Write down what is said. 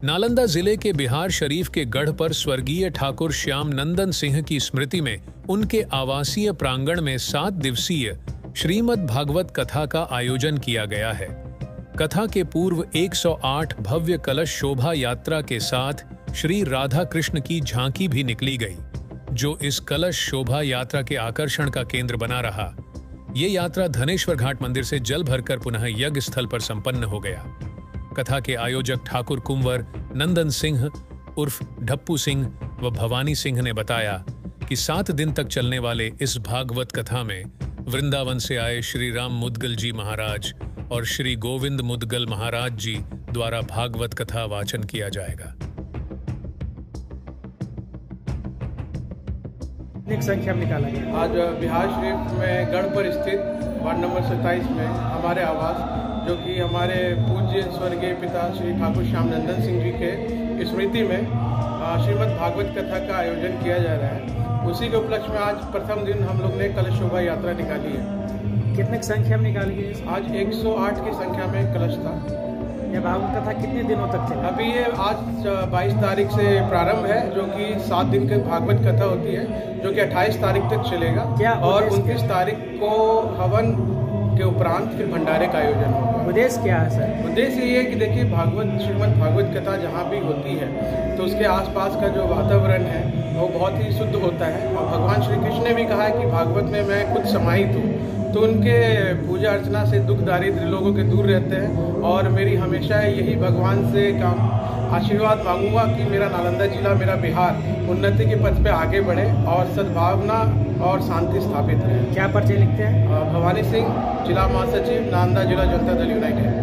नालंदा जिले के बिहार शरीफ के गढ़ पर स्वर्गीय ठाकुर श्याम नंदन सिंह की स्मृति में उनके आवासीय प्रांगण में 7 दिवसीय श्रीमद् भागवत कथा का आयोजन किया गया है। कथा के पूर्व 108 भव्य कलश शोभा यात्रा के साथ श्री राधा कृष्ण की झांकी भी निकली गई, जो इस कलश शोभा यात्रा के आकर्षण का केंद्र बना रहा। ये यात्रा धनेश्वर घाट मंदिर से जल भरकर पुनः यज्ञ स्थल पर संपन्न हो गया। कथा के आयोजक ठाकुर कुंवर नंदन सिंह उर्फ ढप्पू सिंह व भवानी सिंह ने बताया कि 7 दिन तक चलने वाले इस भागवत कथा में वृंदावन से आए श्री राम मुदगल जी महाराज और श्री गोविंद मुदगल महाराज जी द्वारा भागवत कथा वाचन किया जाएगा। संख्या निकाला गया। आज बिहार शरीफ में गढ़ पर स्थित वार्ड नंबर 27 में हमारे आवास, जो कि हमारे पूज्य स्वर्गीय पिता श्री ठाकुर श्याम नंदन सिंह जी के स्मृति में श्रीमद् भागवत कथा का आयोजन किया जा रहा है। उसी के उपलक्ष्य में आज प्रथम दिन हम लोग ने कलश शोभा यात्रा निकाली है। कितने की संख्या में निकाली गई? आज 108 की संख्या में कलश था। यह भागवत कथा कितने दिनों तक चली? अभी ये आज 22 तारीख से प्रारंभ है, जो कि 7 दिन की भागवत कथा होती है, जो कि 28 तारीख तक चलेगा। क्या और 29 तारीख को हवन के उपरांत फिर भंडारे का आयोजन होगा। उद्देश्य क्या है सर? उद्देश्य ये है कि देखिए, श्रीमद् भागवत कथा जहाँ भी होती है तो उसके आसपास का जो वातावरण है वो बहुत ही शुद्ध होता है। और भगवान श्री कृष्ण ने भी कहा है कि भागवत में मैं खुद समाहित हूँ, तो उनके पूजा अर्चना से दुख दारिद्र लोगों के दूर रहते हैं। और मेरी हमेशा यही भगवान से आशीर्वाद मांगूंगा कि मेरा नालंदा जिला, मेरा बिहार उन्नति के पथ पे आगे बढ़े और सद्भावना और शांति स्थापित रहे। क्या पर्चे लिखते हैं? भवानी सिंह, जिला महासचिव, नालंदा जिला जनता दल यूनाइटेड।